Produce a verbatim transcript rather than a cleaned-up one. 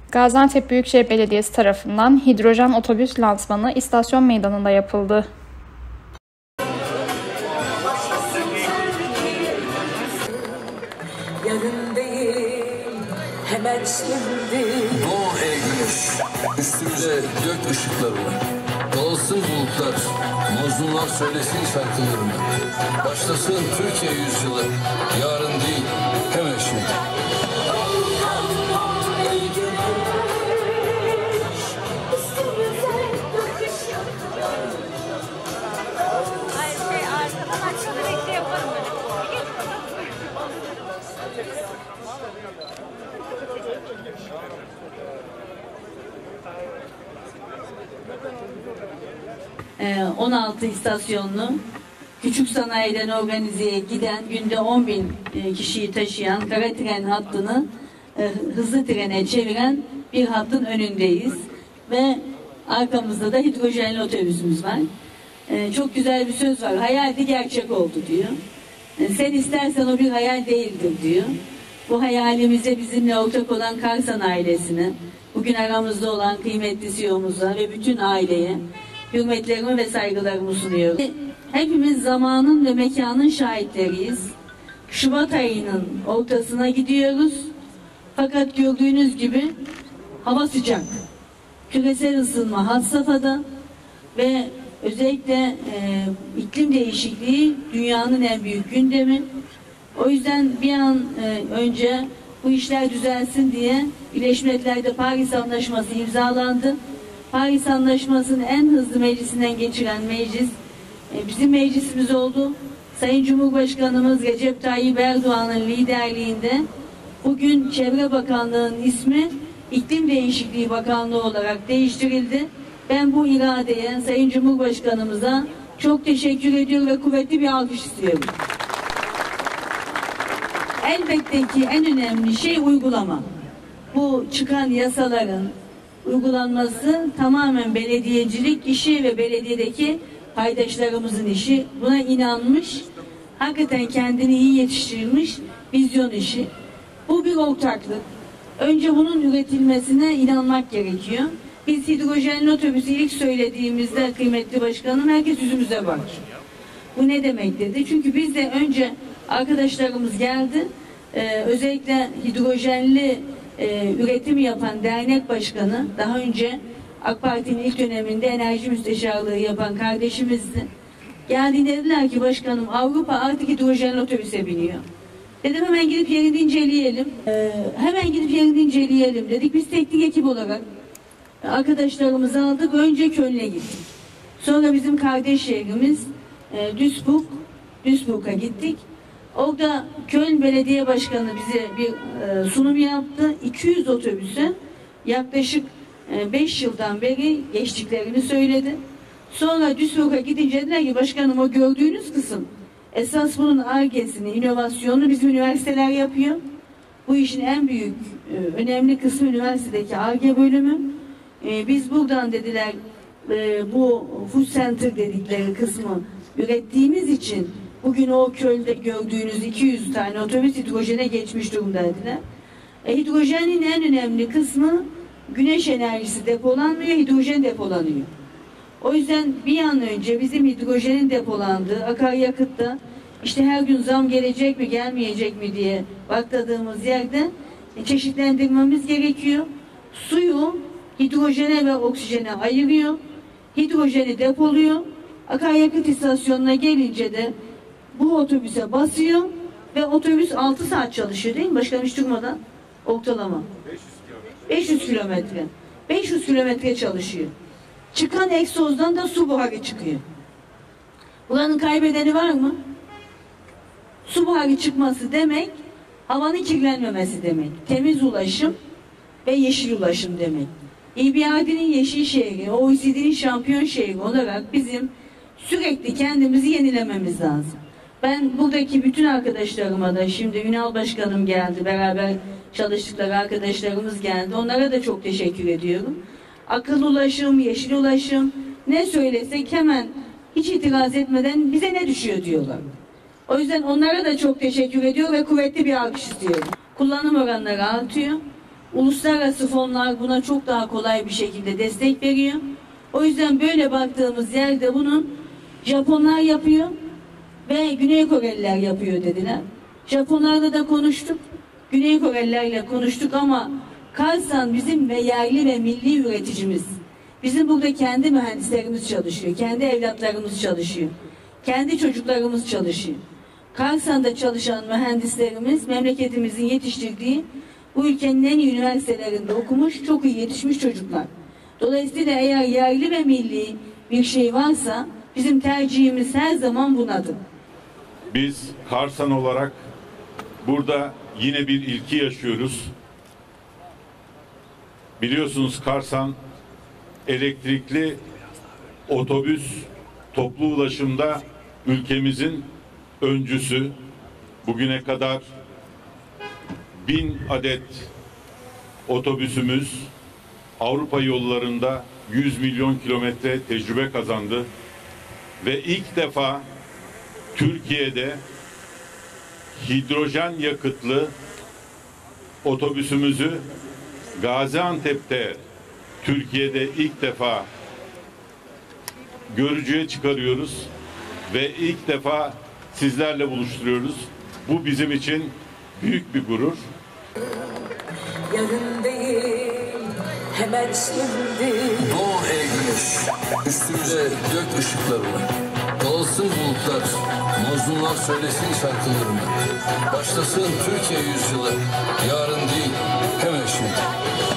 Gaziantep Büyükşehir Belediyesi tarafından hidrojen otobüs lansmanı istasyon meydanında yapıldı. Yarın değil, hemen şimdi. Doğ ey güneş, üstümüze dök ışıklarını. Dağılsın bulutlar, mazlumlar söylesin şarkılarını. Başlasın Türkiye yüzyılı, yarın değil, hemen şimdi. on altı istasyonlu küçük sanayiden organizeye giden günde on bin kişiyi taşıyan kara tren hattını hızlı trene çeviren bir hattın önündeyiz ve arkamızda da hidrojenli otobüsümüz var. Çok güzel bir söz var. Hayaldi gerçek oldu diyor. Sen istersen o bir hayal değildir diyor. Bu hayalimize bizimle ortak olan Karsan ailesine, bugün aramızda olan kıymetli C E O'muza ve bütün aileye hürmetlerimi ve saygılarımı sunuyorum. Hepimiz zamanın ve mekanın şahitleriyiz. Şubat ayının ortasına gidiyoruz. Fakat gördüğünüz gibi hava sıcak. Küresel ısınma had safhada ve özellikle e, iklim değişikliği dünyanın en büyük gündemi. O yüzden bir an e, önce bu işler düzelsin diye Birleşmiş Milletler'de Paris Anlaşması imzalandı. Paris Anlaşması'nın en hızlı meclisinden geçiren meclis e, bizim meclisimiz oldu. Sayın Cumhurbaşkanımız Recep Tayyip Erdoğan'ın liderliğinde bugün Çevre Bakanlığı'nın ismi İklim Değişikliği Bakanlığı olarak değiştirildi. Ben bu iradeye Sayın Cumhurbaşkanımıza çok teşekkür ediyorum ve kuvvetli bir alkış istiyorum. Elbette ki en önemli şey uygulama. Bu çıkan yasaların uygulanması tamamen belediyecilik işi ve belediyedeki paydaşlarımızın işi. Buna inanmış, hakikaten kendini iyi yetiştirmiş vizyon işi. Bu bir ortaklık. Önce bunun üretilmesine inanmak gerekiyor. Biz hidrojenli otobüsü ilk söylediğimizde kıymetli başkanım herkes yüzümüze baktı. Bu ne demek dedi. Çünkü biz de önce arkadaşlarımız geldi. Ee, özellikle hidrojenli e, üretim yapan dernek başkanı, daha önce AK Parti'nin ilk döneminde enerji müsteşarlığı yapan kardeşimizdi. Geldiğinde dediler ki başkanım Avrupa artık hidrojenli otobüse biniyor. Dedim hemen gidip yerini inceleyelim. Ee, hemen gidip yerini inceleyelim dedik. Biz teknik ekip olarak arkadaşlarımızı aldık. Önce Köln'e gittik. Sonra bizim kardeş şehrimiz e, Duisburg, Duisburg'a gittik. Orada Köln Belediye Başkanı bize bir e, sunum yaptı. iki yüz otobüse yaklaşık e, beş yıldan beri geçtiklerini söyledi. Sonra Duisburg'a gidince dediler ki başkanım o gördüğünüz kısım esas bunun Ar-Ge'sini, inovasyonunu bizim üniversiteler yapıyor. Bu işin en büyük e, önemli kısmı üniversitedeki Ar-Ge bölümü. E, biz buradan dediler e, bu food center dedikleri kısmı ürettiğimiz için bugün o Köln'de gördüğünüz iki yüz tane otobüs hidrojene geçmiş durumda dediler. E, hidrojenin en önemli kısmı güneş enerjisi depolanmıyor, hidrojen depolanıyor. O yüzden bir an önce bizim hidrojenin depolandığı akaryakıtta işte her gün zam gelecek mi gelmeyecek mi diye bakladığımız yerde e, çeşitlendirmemiz gerekiyor. Suyu hidrojene ve oksijene ayırıyor. Hidrojeni depoluyor. Akaryakıt istasyonuna gelince de bu otobüse basıyor ve otobüs altı saat çalışıyor değil mi? Başkanım hiç durmadan ortalama. beş yüz kilometre. beş yüz kilometre çalışıyor. Çıkan egzozdan da su buharı çıkıyor. Buranın kaybedeni var mı? Su buharı çıkması demek havanın kirlenmemesi demek. Temiz ulaşım ve yeşil ulaşım demek. E B R D'nin yeşil şehri, O E C D'nin şampiyon şehri olarak bizim sürekli kendimizi yenilememiz lazım. Ben buradaki bütün arkadaşlarıma da şimdi Ünal Başkanım geldi, beraber çalıştıkları arkadaşlarımız geldi. Onlara da çok teşekkür ediyorum. Akıllı ulaşım, yeşil ulaşım ne söylesek hemen hiç itiraz etmeden bize ne düşüyor diyorlar. O yüzden onlara da çok teşekkür ediyor ve kuvvetli bir alkış istiyorum. Kullanım oranları artıyor. Uluslararası fonlar buna çok daha kolay bir şekilde destek veriyor. O yüzden böyle baktığımız yerde bunun Japonlar yapıyor ve Güney Koreliler yapıyor dediler. Japonlarla da konuştuk, Güney Korelilerle konuştuk ama Karsan bizim ve yerli ve milli üreticimiz. Bizim burada kendi mühendislerimiz çalışıyor, kendi evlatlarımız çalışıyor, kendi çocuklarımız çalışıyor. Karsan'da çalışan mühendislerimiz memleketimizin yetiştirdiği bu ülkenin en iyi üniversitelerinde okumuş, çok iyi yetişmiş çocuklar. Dolayısıyla eğer yerli ve milli bir şey varsa bizim tercihimiz her zaman bunadır. Biz Karsan olarak burada yine bir ilki yaşıyoruz. Biliyorsunuz Karsan elektrikli otobüs toplu ulaşımda ülkemizin öncüsü. Bugüne kadar bin adet otobüsümüz Avrupa yollarında yüz milyon kilometre tecrübe kazandı ve ilk defa Türkiye'de hidrojen yakıtlı otobüsümüzü Gaziantep'te Türkiye'de ilk defa görücüye çıkarıyoruz ve ilk defa sizlerle buluşturuyoruz. Bu bizim için büyük bir gurur. Yarın değil, hemen şimdi. Doğu ey güneş, üstümüze dök ışıklarını. Dağılsın bulutlar, mazlumlar söylesin şarkılarını. Başlasın Türkiye yüzyılı, yarın değil, hemen şimdi.